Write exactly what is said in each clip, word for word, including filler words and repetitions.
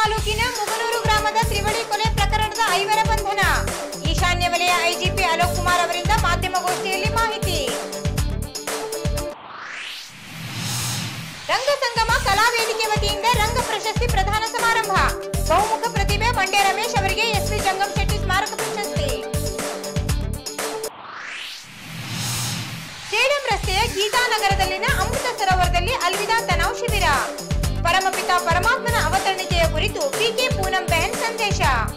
ತಾಲೂಕಿನ ಮುಗನೂರು ಗ್ರಾಮದ ತ್ರಿವಳಿ ಕೊಲೆ ಪ್ರಕರಣದ ಐವರ ಬಂಧನ. ಈಶಾನ್ಯ ವಲಯ ಐಜಿಪಿ ಅಲೋಕ್ ಕುಮಾರ್ ಅವರಿಂದ ಮಾಧ್ಯಮಗೋಷ್ಠಿಯಲ್ಲಿ ಮಾಹಿತಿ. ರಂಗ ಸಂಗಮ ಕಲಾ ವೇದಿಕೆ ವತಿಯಿಂದ ರಂಗ ಪ್ರಶಸ್ತಿ ಪ್ರದಾನ ಸಮಾರಂಭ. ಬಹುಮುಖ ಪ್ರತಿಭೆ ಮಂಡ್ಯ ರಮೇಶ್ ಅವರಿಗೆ ಎಸ್ವಿ ಜಂಗಮ್ ಶೆಟ್ಟಿ ಸ್ಮಾರಕ ಪ್ರಶಸ್ತಿ. ಸೇಡಂ ರಸ್ತೆಯ ಗೀತಾನಗರದಲ್ಲಿನ ಅಮೃತ ಸರೋವರದಲ್ಲಿ ಅಲ್ವಿದಾ ತನಾವ್ ಶಿಬಿರ. ಪರಮಪಿತ ಪರಮಾತ್ಮನ ಅವತರಣಿಕೆಯ ಕುರಿತು ಪಿಕೆ ಪೂನಂ ಬೆಹನ್ ಸಂದೇಶ.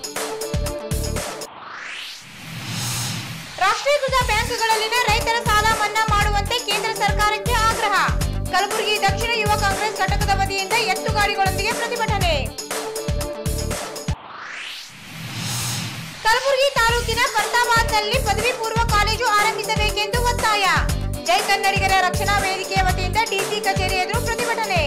ರಾಷ್ಟ್ರೀಕೃತ ಬ್ಯಾಂಕ್ಗಳಲ್ಲಿನ ರೈತರ ಸಾಲ ಮನ್ನಾ ಮಾಡುವಂತೆ ಕೇಂದ್ರ ಸರ್ಕಾರಕ್ಕೆ ಆಗ್ರಹ. ಕಲಬುರಗಿ ದಕ್ಷಿಣ ಯುವ ಕಾಂಗ್ರೆಸ್ ಘಟಕದ ವತಿಯಿಂದ ಎತ್ತುಗಾಡಿಗಳೊಂದಿಗೆ ಪ್ರತಿಭಟನೆ. ಕಲಬುರಗಿ ತಾಲೂಕಿನ ಫರ್ತಾಬಾದ್ನಲ್ಲಿ ಪದವಿ ಪೂರ್ವ ಕಾಲೇಜು ಆರಂಭಿಸಬೇಕೆಂದು ಒತ್ತಾಯ. ಜೈ ಕನ್ನಡಿಗರ ರಕ್ಷಣಾ ವೇದಿಕೆಯ ವತಿಯಿಂದ ಡಿಸಿ ಕಚೇರಿ ಎದುರು ಪ್ರತಿಭಟನೆ.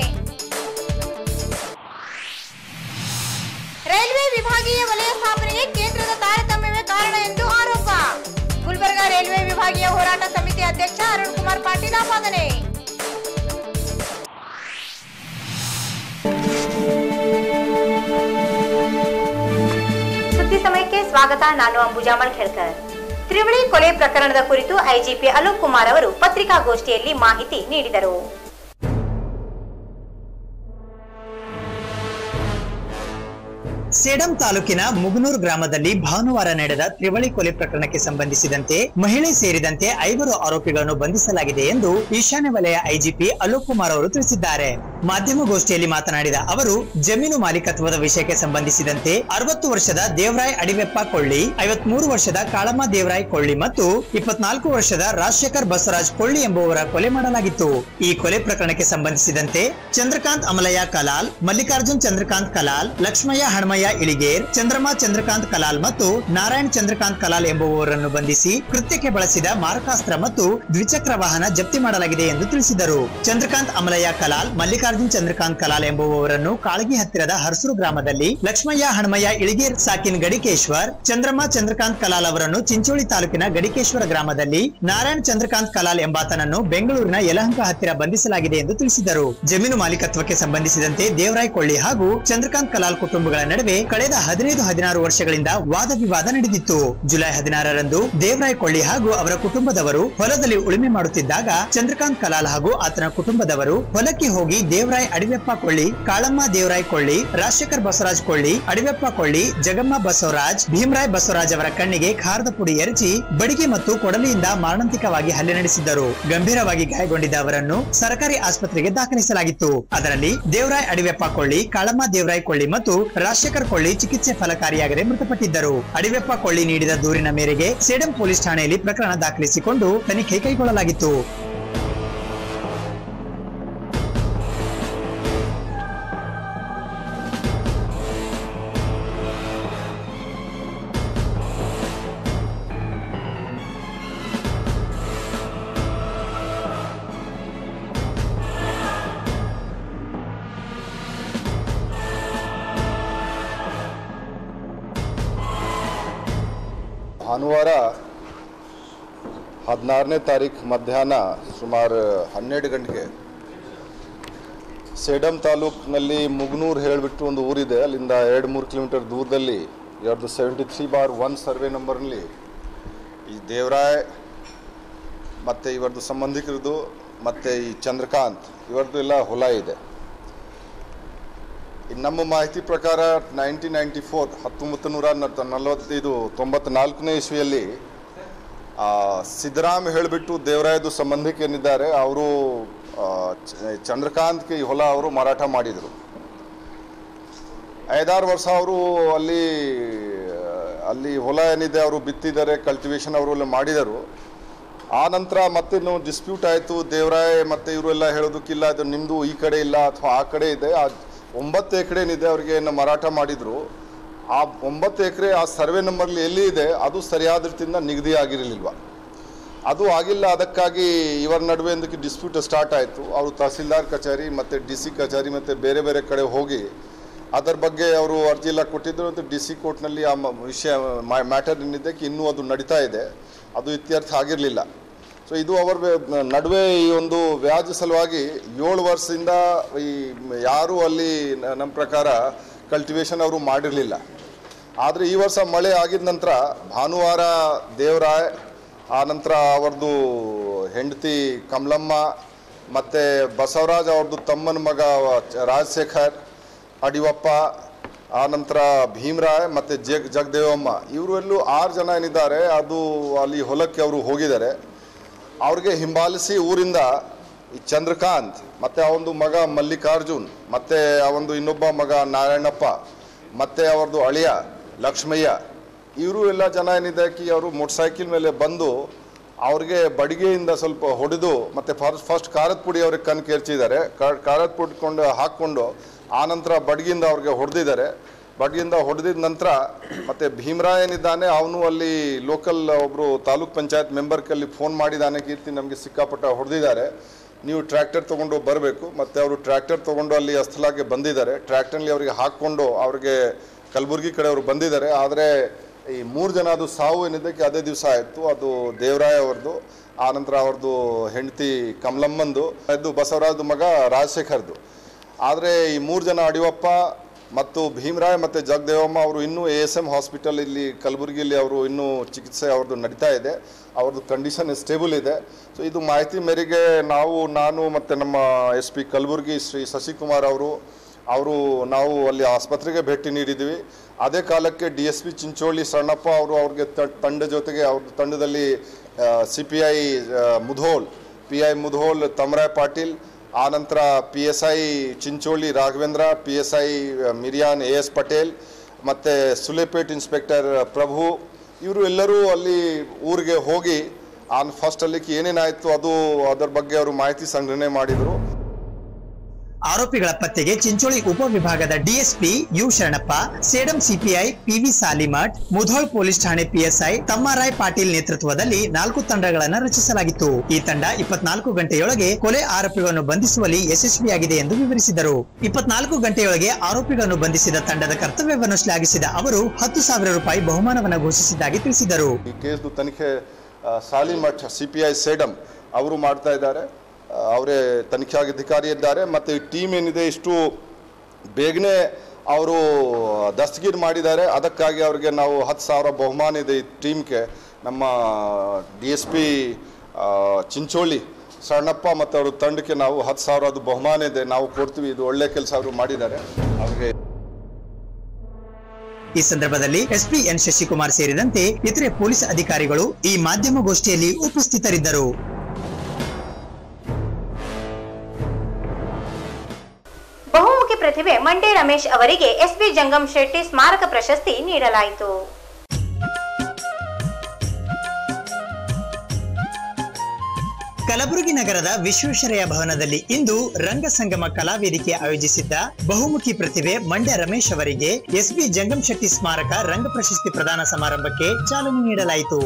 ರೈಲ್ವೆ ವಿಭಾಗೀಯ ವಲಯ ಸ್ಥಾಪನೆಗೆ ಕೇಂದ್ರದ ತಾರತಮ್ಯವೇ ಕಾರಣ ಎಂದು ಆರೋಪ. ಗುಲ್ಬರ್ಗಾ ರೈಲ್ವೆ ವಿಭಾಗೀಯ ಹೋರಾಟ ಸಮಿತಿ ಅಧ್ಯಕ್ಷ ಅರುಣ್ ಕುಮಾರ್ ಪಾಟೀಲ್ ಆಪಾದನೆ. ಸುದ್ದಿ ಸಮಯಕ್ಕೆ ಸ್ವಾಗತ. ನಾನು ಅಂಬುಜಾ ಮಳ್ಖೇಡ್ಕರ್. ತ್ರಿವಳಿ ಕೊಲೆ ಪ್ರಕರಣದ ಕುರಿತು ಐಜಿಪಿ ಅಲೋಕ್ ಕುಮಾರ್ ಅವರು ಪತ್ರಿಕಾಗೋಷ್ಠಿಯಲ್ಲಿ ಮಾಹಿತಿ ನೀಡಿದರು. ಸೇಡಂ ತಾಲೂಕಿನ ಮುಗನೂರು ಗ್ರಾಮದಲ್ಲಿ ಭಾನುವಾರ ನಡೆದ ತ್ರಿವಳಿ ಕೊಲೆ ಪ್ರಕರಣಕ್ಕೆ ಸಂಬಂಧಿಸಿದಂತೆ ಮಹಿಳೆ ಸೇರಿದಂತೆ ಐವರು ಆರೋಪಿಗಳನ್ನು ಬಂಧಿಸಲಾಗಿದೆ ಎಂದು ಈಶಾನ್ಯ ವಲಯ ಐಜಿಪಿ ಅಲೋಕ್ ಕುಮಾರ್ ಅವರು ತಿಳಿಸಿದ್ದಾರೆ. ಮಾಧ್ಯಮಗೋಷ್ಠಿಯಲ್ಲಿ ಮಾತನಾಡಿದ ಅವರು, ಜಮೀನು ಮಾಲೀಕತ್ವದ ವಿಷಯಕ್ಕೆ ಸಂಬಂಧಿಸಿದಂತೆ ಅರವತ್ತು ವರ್ಷದ ದೇವರಾಯ್ ಅಡಿವೆಪ್ಪ ಕೊಳ್ಳಿ, ಐವತ್ಮೂರು ವರ್ಷದ ಕಾಳಮ್ಮ ದೇವರಾಯ್ ಕೊಳ್ಳಿ ಮತ್ತು ಇಪ್ಪತ್ನಾಲ್ಕು ವರ್ಷದ ರಾಜಶೇಖರ್ ಬಸವರಾಜ್ ಕೊಳ್ಳಿ ಎಂಬುವರ ಕೊಲೆ ಮಾಡಲಾಗಿತ್ತು. ಈ ಕೊಲೆ ಪ್ರಕರಣಕ್ಕೆ ಸಂಬಂಧಿಸಿದಂತೆ ಚಂದ್ರಕಾಂತ್ ಅಮಲಯ್ಯ ಕಲಾಲ್, ಮಲ್ಲಿಕಾರ್ಜುನ್ ಚಂದ್ರಕಾಂತ್ ಕಲಾಲ್, ಲಕ್ಷ್ಮಯ್ಯ ಹಣಮಯ್ಯ ಇಳಿಗೇರ್, ಚಂದ್ರಮಾ ಚಂದ್ರಕಾಂತ್ ಕಲಾಲ್ ಮತ್ತು ನಾರಾಯಣ್ ಚಂದ್ರಕಾಂತ್ ಕಲಾಲ್ ಎಂಬುವವರನ್ನು ಬಂಧಿಸಿ ಕೃತ್ಯಕ್ಕೆ ಬಳಸಿದ ಮಾರಕಾಸ್ತ್ರ ಮತ್ತು ದ್ವಿಚಕ್ರ ವಾಹನ ಜಪ್ತಿ ಮಾಡಲಾಗಿದೆ ಎಂದು ತಿಳಿಸಿದರು. ಚಂದ್ರಕಾಂತ್ ಅಮಲಯ್ಯ ಕಲಾಲ್, ಮಲ್ಲಿಕಾರ್ಜುನ್ ಚಂದ್ರಕಾಂತ್ ಕಲಾಲ್ ಎಂಬುವವರನ್ನು ಕಾಳಗಿ ಹತ್ತಿರದ ಹರ್ಸೂರು ಗ್ರಾಮದಲ್ಲಿ, ಲಕ್ಷ್ಮಯ್ಯ ಹಣಮಯ್ಯ ಇಳಿಗೇರ್ ಸಾಕಿನ್ ಗಡಿಕೇಶ್ವರ್, ಚಂದ್ರಮಾ ಚಂದ್ರಕಾಂತ್ ಕಲಾಲ್ ಅವರನ್ನು ಚಿಂಚೋಳಿ ತಾಲೂಕಿನ ಗಡಿಕೇಶ್ವರ ಗ್ರಾಮದಲ್ಲಿ, ನಾರಾಯಣ್ ಚಂದ್ರಕಾಂತ್ ಕಲಾಲ್ ಎಂಬಾತನನ್ನು ಬೆಂಗಳೂರಿನ ಯಲಹಂಕ ಹತ್ತಿರ ಬಂಧಿಸಲಾಗಿದೆ ಎಂದು ತಿಳಿಸಿದರು. ಜಮೀನು ಮಾಲೀಕತ್ವಕ್ಕೆ ಸಂಬಂಧಿಸಿದಂತೆ ದೇವರಾಯ್ ಕೊಳ್ಳಿ ಹಾಗೂ ಚಂದ್ರಕಾಂತ್ ಕಲಾಲ್ ಕುಟುಂಬಗಳ ನಡುವೆ ಕಳೆದ ಹದಿನೈದು ಹದಿನಾರು ವರ್ಷಗಳಿಂದ ವಾದ ವಿವಾದ ನಡೆದಿತ್ತು. ಜುಲೈ ಹದಿನಾರರಂದು ದೇವರಾಯ್ ಕೊಳ್ಳಿ ಹಾಗೂ ಅವರ ಕುಟುಂಬದವರು ಹೊಲದಲ್ಲಿ ಉಳುಮೆ ಮಾಡುತ್ತಿದ್ದಾಗ ಚಂದ್ರಕಾಂತ್ ಕಲಾಲ್ ಹಾಗೂ ಆತನ ಕುಟುಂಬದವರು ಹೊಲಕ್ಕೆ ಹೋಗಿ ದೇವರಾಯ್ ಅಡಿವೆಪ್ಪ ಕೊಳ್ಳಿ, ಕಾಳಮ್ಮ ದೇವರಾಯ್ ಕೊಳ್ಳಿ, ರಾಜಶೇಖರ್ ಬಸವರಾಜ್ ಕೊಳ್ಳಿ, ಅಡಿವೆಪ್ಪ ಕೊಳ್ಳಿ, ಜಗಮ್ಮ ಬಸವರಾಜ್, ಭೀಮರಾಯ್ ಬಸವರಾಜ್ ಅವರ ಕಣ್ಣಿಗೆ ಖಾರದ ಪುಡಿ ಎರಚಿ ಬಡಿಗೆ ಮತ್ತು ಕೊಡಲಿಯಿಂದ ಮಾರಣಾಂತಿಕವಾಗಿ ಹಲ್ಲೆ ನಡೆಸಿದ್ದರು. ಗಂಭೀರವಾಗಿ ಗಾಯಗೊಂಡಿದ್ದ ಅವರನ್ನು ಸರ್ಕಾರಿ ಆಸ್ಪತ್ರೆಗೆ ದಾಖಲಿಸಲಾಗಿತ್ತು. ಅದರಲ್ಲಿ ದೇವರಾಯ್ ಅಡಿವೆಪ್ಪ ಕೊಳ್ಳಿ, ಕಾಳಮ್ಮ ದೇವರಾಯ್ ಕೊಳ್ಳಿ ಮತ್ತು ರಾಜಶೇಖರ್ ಕೊಳ್ಳಿ ಚಿಕಿತ್ಸೆ ಫಲಕಾರಿಯಾಗದೆ ಮೃತಪಟ್ಟಿದ್ದರು. ಅಡಿವೆಪ್ಪ ಕೊಳ್ಳಿ ನೀಡಿದ ದೂರಿನ ಮೇರೆಗೆ ಸೇಡಂ ಪೊಲೀಸ್ ಠಾಣೆಯಲ್ಲಿ ಪ್ರಕರಣ ದಾಖಲಿಸಿಕೊಂಡು ತನಿಖೆ ಕೈಗೊಳ್ಳಲಾಗಿತ್ತು. ಭಾನುವಾರ ಹದಿನಾರನೇ ತಾರೀಕು ಮಧ್ಯಾಹ್ನ ಸುಮಾರು ಹನ್ನೆರಡು ಗಂಟೆಗೆ ಸೇಡಂ ತಾಲೂಕಿನಲ್ಲಿ ಮುಗನೂರು ಹೇಳಿಬಿಟ್ಟು ಒಂದು ಊರಿದೆ, ಅಲ್ಲಿಂದ ಎರಡು ಮೂರು ಕಿಲೋಮೀಟರ್ ದೂರದಲ್ಲಿ ಇವ್ರದ್ದು seventy three bar one survey ನಂಬರ್ನಲ್ಲಿ ಈ ದೇವರಾಯ್ ಮತ್ತು ಇವರದ್ದು ಸಂಬಂಧಿಕರದು ಮತ್ತು ಈ ಚಂದ್ರಕಾಂತ್ ಇವರದ್ದು ಎಲ್ಲ ಹೊಲ ಇದೆ. ನಮ್ಮ ಮಾಹಿತಿ ಪ್ರಕಾರ ನೈನ್ಟೀನ್ ನೈಂಟಿ ಫೋರ್ ಹತ್ತೊಂಬತ್ತು ನೂರ ನಲವತ್ತೈದು ತೊಂಬತ್ನಾಲ್ಕನೇ ಇಸ್ವಿಯಲ್ಲಿ ಸಿದ್ದರಾಮ್ ಹೇಳಿಬಿಟ್ಟು ದೇವರಾಯದು ಸಂಬಂಧಿಕೇನಿದ್ದಾರೆ ಅವರು ಚಂದ್ರಕಾಂತ್ಗೆ ಈ ಹೊಲ ಅವರು ಮಾರಾಟ ಮಾಡಿದರು. ಐದಾರು ವರ್ಷ ಅವರು ಅಲ್ಲಿ ಅಲ್ಲಿ ಹೊಲ ಏನಿದೆ ಅವರು ಬಿತ್ತಿದ್ದಾರೆ, ಕಲ್ಟಿವೇಷನ್ ಅವರು ಎಲ್ಲ ಮಾಡಿದರು. ಆ ನಂತರ ಮತ್ತೆ ನಾವು ಡಿಸ್ಪ್ಯೂಟ್ ಆಯಿತು. ದೇವರಾಯ್ ಮತ್ತು ಇವರೆಲ್ಲ ಹೇಳೋದಕ್ಕಿಲ್ಲ, ಅದು ನಿಮ್ಮದು ಈ ಕಡೆ ಇಲ್ಲ ಅಥವಾ ಆ ಕಡೆ ಇದೆ. ಆ ಒಂಬತ್ತು ಎಕರೆ ಏನಿದೆ ಅವ್ರಿಗೆ ಏನು ಮಾರಾಟ ಮಾಡಿದರು, ಆ ಒಂಬತ್ತು ಎಕರೆ ಆ ಸರ್ವೆ ನಂಬರ್ಲಿ ಎಲ್ಲಿ ಇದೆ ಅದು ಸರಿಯಾದ ರೀತಿಯಿಂದ ನಿಗದಿ ಆಗಿರಲಿಲ್ವ, ಅದು ಆಗಿಲ್ಲ. ಅದಕ್ಕಾಗಿ ಇವರ ನಡುವೆ ಇದಕ್ಕೆ ಡಿಸ್ಪ್ಯೂಟ್ ಸ್ಟಾರ್ಟ್ ಆಯಿತು. ಅವರು ತಹಸೀಲ್ದಾರ್ ಕಚೇರಿ ಮತ್ತು ಡಿ ಸಿ ಕಚೇರಿ ಮತ್ತು ಬೇರೆ ಬೇರೆ ಕಡೆ ಹೋಗಿ ಅದರ ಬಗ್ಗೆ ಅವರು ಅರ್ಜಿ ಎಲ್ಲ ಕೊಟ್ಟಿದ್ದರು. ಮತ್ತು ಡಿ ಸಿ ಕೋರ್ಟ್ನಲ್ಲಿ ಆ ವಿಷಯ ಮ್ಯಾಟರ್ ಏನಿದೆ ಇನ್ನೂ ಅದು ನಡೀತಾ ಇದೆ, ಅದು ಇತ್ಯರ್ಥ ಆಗಿರಲಿಲ್ಲ. ಸೊ ಇದು ಅವರ ನಡುವೆ ಈ ಒಂದು ವ್ಯಾಜ್ಯ ಸಲುವಾಗಿ ಏಳು ವರ್ಷದಿಂದ ಈ ಯಾರು ಅಲ್ಲಿ ನಮ್ಮ ಪ್ರಕಾರ ಕಲ್ಟಿವೇಷನ್ ಅವರು ಮಾಡಿರಲಿಲ್ಲ. ಆದರೆ ಈ ವರ್ಷ ಮಳೆ ಆಗಿದ ನಂತರ ಭಾನುವಾರ ದೇವರಾಯ್, ಆನಂತರ ಅವ್ರದ್ದು ಹೆಂಡತಿ ಕಮಲಮ್ಮ ಮತ್ತು ಬಸವರಾಜ್ ಅವ್ರದ್ದು ತಮ್ಮನ ಮಗ ರಾಜಶೇಖರ್ ಅಡಿವಪ್ಪ, ಆನಂತರ ಭೀಮರಾಯ್ ಮತ್ತು ಜಗ್ ಜಗದೇವಮ್ಮ ಇವರು ಎಲ್ಲೂ ಆರು ಜನ ಏನಿದ್ದಾರೆ ಅದು ಅಲ್ಲಿ ಹೊಲಕ್ಕೆ ಅವರು ಹೋಗಿದ್ದಾರೆ. ಅವ್ರಿಗೆ ಹಿಂಬಾಲಿಸಿ ಊರಿಂದ ಈ ಚಂದ್ರಕಾಂತ್ ಮತ್ತು ಅವನದು ಮಗ ಮಲ್ಲಿಕಾರ್ಜುನ್ ಮತ್ತು ಅವನದು ಇನ್ನೊಬ್ಬ ಮಗ ನಾರಾಯಣಪ್ಪ ಮತ್ತು ಅವ್ರದ್ದು ಅಳಿಯ ಲಕ್ಷ್ಮಯ್ಯ ಇವರು ಎಲ್ಲ ಜನ ಏನಿದೆ ಕಿ ಅವರು ಮೋಟರ್ ಸೈಕಲ್ ಮೇಲೆ ಬಂದು ಅವ್ರಿಗೆ ಬಡಿಗೆಯಿಂದ ಸ್ವಲ್ಪ ಹೊಡೆದು ಮತ್ತು ಫಸ್ಟ್ ಫಸ್ಟ್ ಖಾರದ ಪುಡಿ ಅವ್ರಿಗೆ ಕಣ್ ಕೇರ್ಚಿದ್ದಾರೆ. ಖಾರದ ಪುಡಿಕೊಂಡು ಹಾಕ್ಕೊಂಡು ಆನಂತರ ಬಡ್ಗಿಯಿಂದ ಅವ್ರಿಗೆ ಹೊಡೆದಿದ್ದಾರೆ. ಬಡ್ಗಿಯಿಂದ ಹೊಡೆದಿದ ನಂತರ ಮತ್ತು ಭೀಮರಾಯ್ ಏನಿದ್ದಾನೆ ಅವನು ಅಲ್ಲಿ ಲೋಕಲ್ ಒಬ್ಬರು ತಾಲೂಕ್ ಪಂಚಾಯತ್ ಮೆಂಬರ್ಗೆ ಫೋನ್ ಮಾಡಿದ್ದಾನೆ, ಕೀರ್ತಿ ನಮಗೆ ಸಿಕ್ಕಾಪಟ್ಟ ಹೊಡೆದಿದ್ದಾರೆ, ನೀವು ಟ್ರ್ಯಾಕ್ಟರ್ ತೊಗೊಂಡು ಬರಬೇಕು. ಮತ್ತು ಅವರು ಟ್ರ್ಯಾಕ್ಟರ್ ತೊಗೊಂಡು ಅಲ್ಲಿ ಅಸ್ಥಲಾಗೆ ಬಂದಿದ್ದಾರೆ. ಟ್ರ್ಯಾಕ್ಟರ್ಲಿ ಅವರಿಗೆ ಹಾಕ್ಕೊಂಡು ಅವ್ರಿಗೆ ಕಲಬುರ್ಗಿ ಕಡೆ ಅವರು ಬಂದಿದ್ದಾರೆ. ಆದರೆ ಈ ಮೂರು ಜನ ಅದು ಸಾವು ಏನಿದೆ ಅದೇ ದಿವಸ ಆಯಿತು. ಅದು ದೇವರಾಯ್ ಅವ್ರದ್ದು, ಆನಂತರ ಅವ್ರದ್ದು ಹೆಂಡತಿ ಕಮಲಮ್ಮಂದು, ಅದು ಬಸವರಾಜ್ ಮಗ ರಾಜಶೇಖರ್ದು. ಆದರೆ ಈ ಮೂರು ಜನ ಅಡಿವಪ್ಪ ಮತ್ತು ಭೀಮರಾಯ್ ಮತ್ತು ಜಗದೇವಮ್ಮ ಅವರು ಇನ್ನೂ ಎ ಎಸ್ ಎಮ್ ಹಾಸ್ಪಿಟಲ್ ಇಲ್ಲಿ ಕಲಬುರಗಿಯಲ್ಲಿ ಅವರು ಇನ್ನೂ ಚಿಕಿತ್ಸೆ ಅವ್ರದ್ದು ನಡೀತಾ ಇದೆ. ಅವ್ರದ್ದು ಕಂಡೀಷನ್ ಸ್ಟೇಬಲ್ ಇದೆ. ಸೊ ಇದು ಮಾಹಿತಿ ಮೇರೆಗೆ ನಾವು ನಾನು ಮತ್ತು ನಮ್ಮ ಎಸ್ ಪಿ ಕಲಬುರಗಿ ಶ್ರೀ ಶಶಿಕುಮಾರ್ ಅವರು ಅವರು ನಾವು ಅಲ್ಲಿ ಆಸ್ಪತ್ರೆಗೆ ಭೇಟಿ ನೀಡಿದ್ವಿ. ಅದೇ ಕಾಲಕ್ಕೆ D S P Chincholi Sannappa ಅವರು ಅವ್ರಿಗೆ ತಂಡ ಜೊತೆಗೆ ಅವ್ರ ತಂಡದಲ್ಲಿ C P I Mudhol, P I Mudhol Tamaray Patil, ಆನಂತರ P S I Chincholi Raghavendra, P S I Miriyan A S Patel ಮತ್ತು ಸುಲೇಪೇಟ್ ಇನ್ಸ್ಪೆಕ್ಟರ್ ಪ್ರಭು ಇವರು ಎಲ್ಲರೂ ಅಲ್ಲಿ ಊರಿಗೆ ಹೋಗಿ ಆನ್ ಫಸ್ಟ್ ಅಲ್ಲಿ ಏನೇನಾಯಿತು ಅದು ಅದರ ಬಗ್ಗೆ ಅವರು ಮಾಹಿತಿ ಸಂಗ್ರಹಣೆ ಮಾಡಿದರು. ಆರೋಪಿಗಳ ಪತ್ತೆಗೆ ಚಿಂಚೋಳಿ ಉಪವಿಭಾಗದ DSP U Sharanappa, Sedam CPI PV Salimath, Mudhol police ಠಾಣೆ ಪಿಎಸ್ಐ ತಮ್ಮರಾಯ್ ಪಾಟೀಲ್ ನೇತೃತ್ವದಲ್ಲಿ ನಾಲ್ಕು ತಂಡಗಳನ್ನು ರಚಿಸಲಾಗಿತ್ತು. ಈ ತಂಡ ಇಪ್ಪತ್ನಾಲ್ಕು ಗಂಟೆಯೊಳಗೆ ಕೊಲೆ ಆರೋಪಿಗಳನ್ನು ಬಂಧಿಸುವಲ್ಲಿ ಯಶಸ್ವಿಯಾಗಿದೆ ಎಂದು ವಿವರಿಸಿದರು. ಇಪ್ಪತ್ನಾಲ್ಕು ಗಂಟೆಯೊಳಗೆ ಆರೋಪಿಗಳನ್ನು ಬಂಧಿಸಿದ ತಂಡದ ಕರ್ತವ್ಯವನ್ನು ಶ್ಲಾಘಿಸಿದ ಅವರು ಹತ್ತು ಸಾವಿರ ರೂಪಾಯಿ ಬಹುಮಾನವನ್ನು ಘೋಷಿಸಿದ್ದಾಗಿ ತಿಳಿಸಿದರು. ಈ ಕೇಸ್ದು ತನಿಖೆ ಸಾಲಿಮಠ್ ಸಿಪಿಐ ಸೇಡಂ ಅವರು ಮಾಡ್ತಾ ಇದ್ದಾರೆ. ಅವರೇ ತನಿಖಾಧಿಕಾರಿ ಇದ್ದಾರೆ. ಮತ್ತು ಈ ಟೀಮ್ ಏನಿದೆ ಇಷ್ಟು ಬೇಗನೆ ಅವರು ದಸ್ತಗಿರಿ ಮಾಡಿದ್ದಾರೆ. ಅದಕ್ಕಾಗಿ ಅವರಿಗೆ ನಾವು ಹತ್ತು ಸಾವಿರ ಬಹುಮಾನ ಇದೆ ಈ ಟೀಮ್ಗೆ. ನಮ್ಮ D S P Chincholi Sannappa ಮತ್ತು ಅವ್ರ ತಂಡಕ್ಕೆ ನಾವು ಹತ್ತು ಸಾವಿರ ಅದು ಬಹುಮಾನ ಇದೆ, ನಾವು ಕೊಡ್ತೀವಿ. ಇದು ಒಳ್ಳೆ ಕೆಲಸ ಅವರು ಮಾಡಿದ್ದಾರೆ. ಅವ್ರಿಗೆ ಈ ಸಂದರ್ಭದಲ್ಲಿ ಎಸ್ಪಿ ಎನ್ ಶಶಿಕುಮಾರ್ ಸೇರಿದಂತೆ ಇತರೆ ಪೊಲೀಸ್ ಅಧಿಕಾರಿಗಳು ಈ ಮಾಧ್ಯಮಗೋಷ್ಠಿಯಲ್ಲಿ ಉಪಸ್ಥಿತರಿದ್ದರು. ಬಹುಮುಖಿ ಪ್ರತಿಭೆ ಮಂಡೆ ರಮೇಶ್ ಅವರಿಗೆ ಎಸ್ಪಿ ಜಂಗಮ್ ಶೆಟ್ಟಿ ಸ್ಮಾರಕ ಪ್ರಶಸ್ತಿ ನೀಡಲಾಯಿತು. ಕಲಬುರಗಿ ನಗರದ ವಿಶ್ವೇಶ್ವರಯ್ಯ ಭವನದಲ್ಲಿ ಇಂದು ರಂಗಸಂಗಮ ಕಲಾವೇದಿಕೆ ಆಯೋಜಿಸಿದ್ದ ಬಹುಮುಖಿ ಪ್ರತಿಭೆ ಮಂಡ್ಯ ರಮೇಶ್ ಅವರಿಗೆ ಎಸ್ಪಿ ಜಂಗಮ್ ಶೆಟ್ಟಿ ಸ್ಮಾರಕ ರಂಗ ಪ್ರಶಸ್ತಿ ಪ್ರದಾನ ಸಮಾರಂಭಕ್ಕೆ ಚಾಲನೆ ನೀಡಲಾಯಿತು.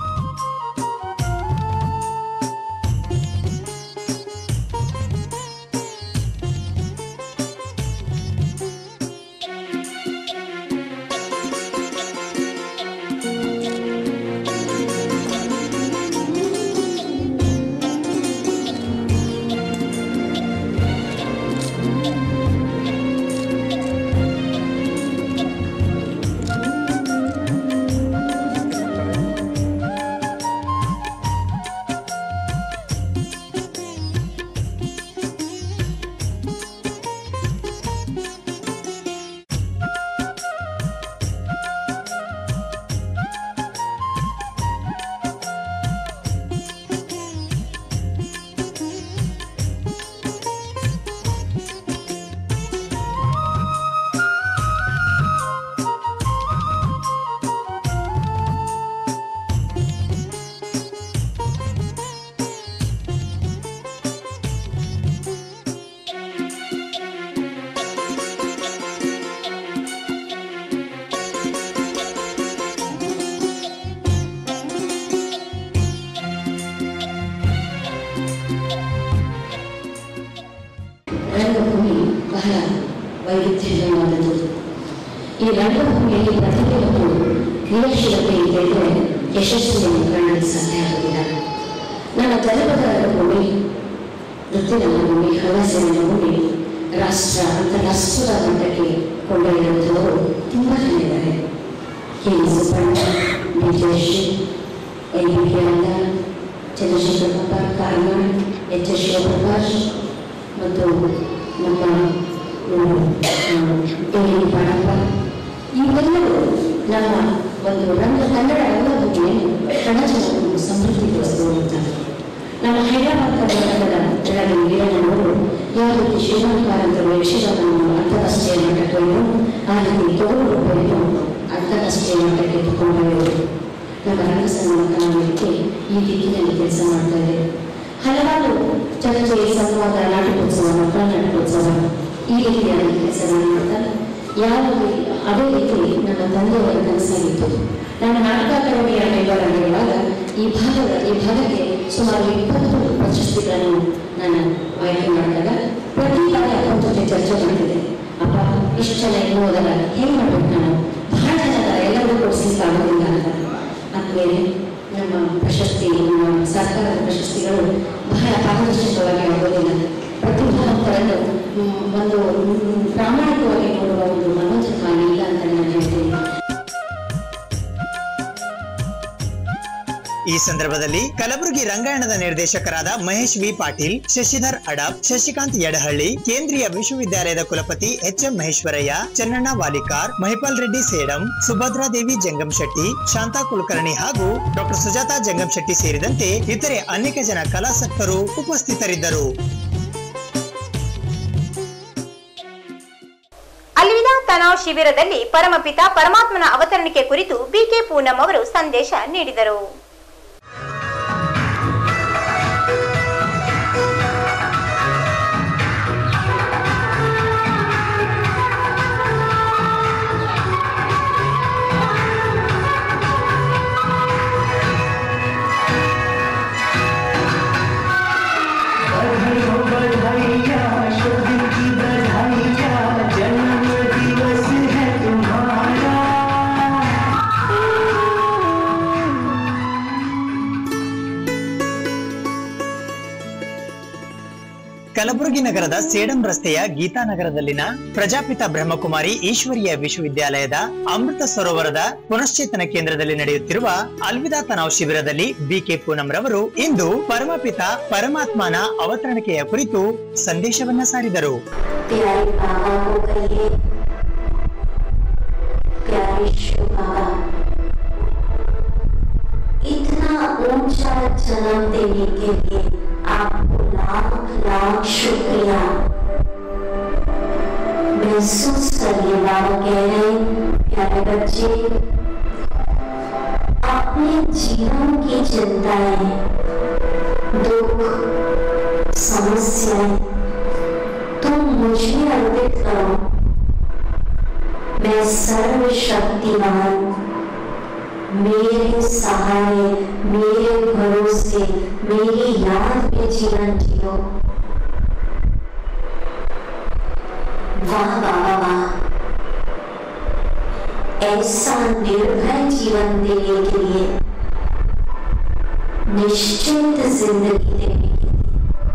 ರಂಗಭೂಮಿ ಬಹಳ ವೈವಿಧ್ಯಮಯವಾದದ್ದು. ಈ ರಂಗಭೂಮಿಯಲ್ಲಿ ಪ್ರತಿಭೆ ಮತ್ತು ಕ್ರಿಯಾಶೀಲತೆ ಇದ್ದರೆ ಯಶಸ್ವಿಯನ್ನು ಕಾಣಲು ಸಾಧ್ಯ ಆಗುವುದಿಲ್ಲ. ನಮ್ಮ ಜನಪದ ರಂಗಭೂಮಿ, ನೃತ್ಯ ರಂಗಭೂಮಿ, ಹವ್ಯಾಸ ರಂಗಭೂಮಿ ರಾಷ್ಟ್ರ ಅಂತಾರಾಷ್ಟ್ರದ ಮಟ್ಟಕ್ಕೆ ಕೊಂಡೊಯ್ಯುವಂಥವರು ತುಂಬ ಜನ ಇದ್ದಾರೆ. K Subbanna, Vijayashree, N V Priyanka, Chandrashekarappa Karnad, H S Shivaprakash ಮತ್ತು ನಮ್ಮ ಎ ಬಾಣಪ್ಪ, ಇವೆಲ್ಲರೂ ನಮ್ಮ ಒಂದು ರಂಗ ಕನ್ನಡ ರಂಗಭೂಮಿಯನ್ನು ಕಣಜವನ್ನು ಸಮೃದ್ಧಿಗೊಳಿಸಿರುವಂತಹ ನಮ್ಮ ಹೈದರಾಬಾದ್ ಕರ್ನಾಟಕದ ಬೆಳಗ್ಗೆ ವೀರಣ್ಣನವರು ಯಾವ ರೀತಿ ಶ್ರೀಲಂಕಾರಂತರು ಯಕ್ಷಗಾನವನ್ನು ಅಂತಾರಾಷ್ಟ್ರೀಯ ಮಟ್ಟಕ್ಕೆ ಆ ರೀತಿ ತೊಗರು ಬೆಳೆದು ಅಂತಾರಾಷ್ಟ್ರೀಯ ಮಟ್ಟಕ್ಕೆ ತಗೊಂಡವರು ನಮ್ಮ ರಂಗಸಂಗಮ ಕಲಾವಿದಕ್ಕೆ ಈ ದಿಕ್ಕಿನಲ್ಲಿ ಕೆಲಸ ಮಾಡ್ತಾ ಇದೆ. ಹಲವಾರು ಚರ್ಚೆ, ಸಂವಾದ, ನಾಟಕೋತ್ಸವ, ಮಕ್ಕಳ ನಾಟಕೋತ್ಸವ ಈ ರೀತಿಯಾದ ಕೆಲಸಗಳನ್ನು ಮಾಡ್ತಾರೆ. ಯಾವ ಅದೇ ರೀತಿ ನನ್ನ ತಂದೆಯವರ ಕನಸಾಗಿತ್ತು. ನಾನು ನಾಟಕ ಅಕಾಡೆಮಿಯ ಮೆಂಬರ್ ಆಗಿರುವಾಗ ಈ ಭಾಗದ ಈ ಭಾಗಕ್ಕೆ ಸುಮಾರು ಇಪ್ಪತ್ತು ಪ್ರಶಸ್ತಿಗಳನ್ನು ನಾನು ಆಯ್ಕೆ ಮಾಡಿದಾಗ ಪ್ರತಿ ಬಾರಿ ಅಪ್ಪನ ಜೊತೆ ಚರ್ಚೆ ಮಾಡ್ತಿದ್ದೆ. ಅಪ್ಪ ಇಷ್ಟು ಜನ ಏನು ಓದಲ್ಲ, ಹೇಗೆ ಮಾಡ್ಬೇಕು, ನಾನು ಬಹಳ ಜನ ಎಲ್ಲರಿಗೂ ಕೊಡಿಸ್ಲಿಕ್ಕೆ ಆಗೋದಿಲ್ಲ ಅಂತ. ಆದ್ಮೇಲೆ ನಮ್ಮ ಪ್ರಶಸ್ತಿ, ನಮ್ಮ ಸರ್ಕಾರದ ಪ್ರಶಸ್ತಿಗಳು ಬಹಳ ಪಾರದರ್ಶಕವಾಗಿ ಆಗೋದಿಲ್ಲ. ಪ್ರತಿಭಾವಂತರನ್ನು ಒಂದು ಪ್ರಾಮಾಣಿಕವಾಗಿ ನೋಡುವ ಒಂದು ಮನೋಜ ಇಲ್ಲ ಅಂತ ನಾನು ಹೇಳ್ತೀನಿ. ಈ ಸಂದರ್ಭದಲ್ಲಿ ಕಲಬುರಗಿ ರಂಗಾಯಣದ ನಿರ್ದೇಶಕರಾದ ಮಹೇಶ್ ವಿ ಪಾಟೀಲ್, ಶಶಿಧರ್ ಅಡಪ್, ಶಶಿಕಾಂತ್ ಯಡಹಳ್ಳಿ, ಕೇಂದ್ರೀಯ ವಿಶ್ವವಿದ್ಯಾಲಯದ ಕುಲಪತಿ ಎಚ್ ಎಂ ಮಹೇಶ್ವರಯ್ಯ, ಚನ್ನಣ್ಣ ವಾಲಿಕಾರ್, ಮಹಿಪಾಲ್ ರೆಡ್ಡಿ ಸೇಡಂ, ಸುಭದ್ರಾದೇವಿ ಜಂಗಮ್ ಶೆಟ್ಟಿ, ಶಾಂತಾ ಕುಲಕರ್ಣಿ ಹಾಗೂ ಡಾಕ್ಟರ್ ಸುಜಾತಾ ಜಂಗಮ್ ಶೆಟ್ಟಿ ಸೇರಿದಂತೆ ಇತರೆ ಅನೇಕ ಜನ ಕಲಾಸಕ್ತರು ಉಪಸ್ಥಿತರಿದ್ದರು. ಅಲ್ವಿದಾ ತನಾವ್ ಶಿಬಿರದಲ್ಲಿ ಪರಮಪಿತ ಪರಮಾತ್ಮನ ಅವತರಣಿಕೆ ಕುರಿತು ಬಿಕೆ ಪೂನಂ ಅವರು ಸಂದೇಶ ನೀಡಿದರು. ಕಲಬುರಗಿ ನಗರದ ಸೇಡಂ ರಸ್ತೆಯ ಗೀತಾನಗರದಲ್ಲಿನ ಪ್ರಜಾಪಿತ ಬ್ರಹ್ಮಕುಮಾರಿ ಈಶ್ವರೀಯ ವಿಶ್ವವಿದ್ಯಾಲಯದ ಅಮೃತ ಸರೋವರದ ಪುನಶ್ಚೇತನ ಕೇಂದ್ರದಲ್ಲಿ ನಡೆಯುತ್ತಿರುವ ಅಲ್ವಿದಾ ತನಾವ್ ಶಿಬಿರದಲ್ಲಿ ಬಿಕೆ ಪೂನಂ ರವರು ಇಂದು ಪರಮಪಿತ ಪರಮಾತ್ಮನ ಅವತರಣಿಕೆಯ ಕುರಿತು ಸಂದೇಶವನ್ನ ಸಾರಿದರು. इतना ऊंचा जन्म देने के लिए आपको लाख लाख शुक्रिया। महसूस करिए बाबा कह रहे प्यारे बच्चे, अपने जीवन की चिंताएं, दुख, समस्याएं तुम मुझे अर्पित करो। मैं सर्वशक्तिमान, मेरे सहारे, मेरे भरोसे, मेरी याद में जीवन जियो। वाह बाबा वाह, ऐसा निर्भय जीवन देने के लिए, निश्चिंत जिंदगी देने के लिए,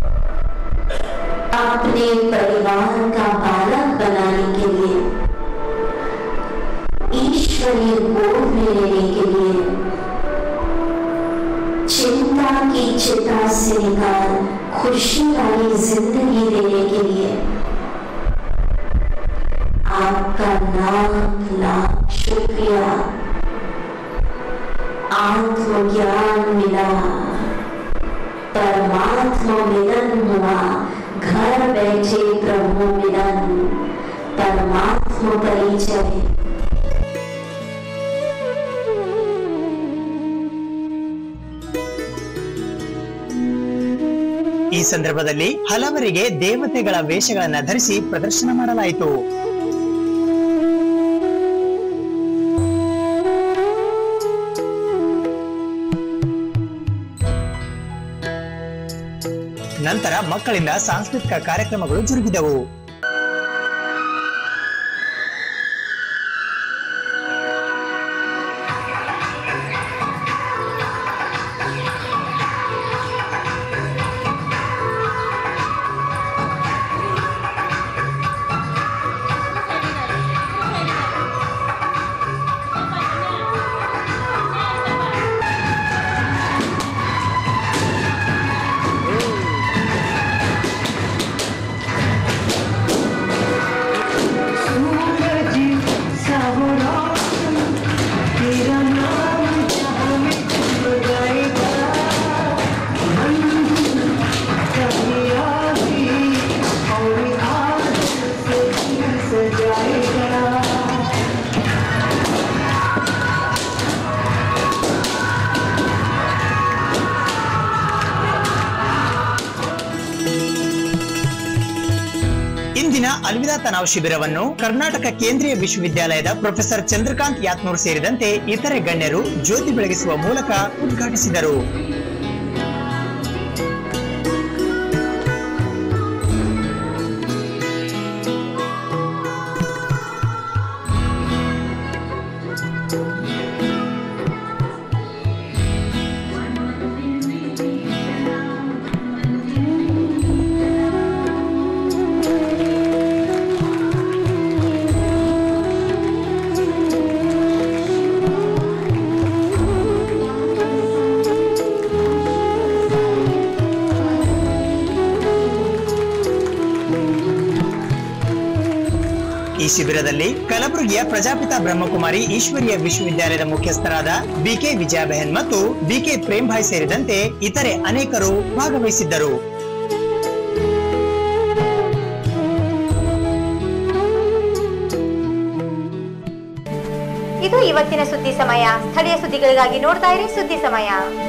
अपने परिवार का बालक बनाने के लिए, ईश्वरीय गोद में लेने के लिए, चिंता की चिता से निकाल खुशी वाली जिंदगी देने के लिए आपका लाख लाख शुक्रिया। आत्मज्ञान मिला, परमात्मा मिलन हुआ, घर बैठे प्रभु मिलन, परमात्मा परिचय। ಈ ಸಂದರ್ಭದಲ್ಲಿ ಹಲವರಿಗೆ ದೇವತೆಗಳ ವೇಷಗಳನ್ನು ಧರಿಸಿ ಪ್ರದರ್ಶನ ಮಾಡಲಾಯಿತು. ನಂತರ ಮಕ್ಕಳಿಂದ ಸಾಂಸ್ಕೃತಿಕ ಕಾರ್ಯಕ್ರಮಗಳು ಜರುಗಿದವು. ಇಂದಿನ ಅಲ್ವಿದಾ ತನಾವ್ ಶಿಬಿರವನ್ನು ಕರ್ನಾಟಕ ಕೇಂದ್ರೀಯ ವಿಶ್ವವಿದ್ಯಾಲಯದ ಪ್ರೊಫೆಸರ್ ಚಂದ್ರಕಾಂತ್ ಯಾತ್ನೂರ್ ಸೇರಿದಂತೆ ಇತರೆ ಗಣ್ಯರು ಜ್ಯೋತಿ ಬೆಳಗಿಸುವ ಮೂಲಕ ಉದ್ಘಾಟಿಸಿದರು. ಈ ಶಿಬಿರದಲ್ಲಿ ಕಲಬುರಗಿಯ ಪ್ರಜಾಪಿತ ಬ್ರಹ್ಮಕುಮಾರಿ ಈಶ್ವರೀಯ ವಿಶ್ವವಿದ್ಯಾಲಯದ ಮುಖ್ಯಸ್ಥರಾದ ಬಿಕೆ ವಿಜಯಬೆಹನ್ ಮತ್ತು ಬಿಕೆ ಪ್ರೇಮ್ಭಾಯ್ ಸೇರಿದಂತೆ ಇತರೆ ಅನೇಕರು ಭಾಗವಹಿಸಿದ್ದರು. ಇದು ಇವತ್ತಿನ ಸುದ್ದಿ ಸಮಯ. ಸ್ಥಳೀಯ ಸುದ್ದಿಗಳಿಗಾಗಿ ನೋಡ್ತಾ ಇರಿ ಸುದ್ದಿ ಸಮಯ.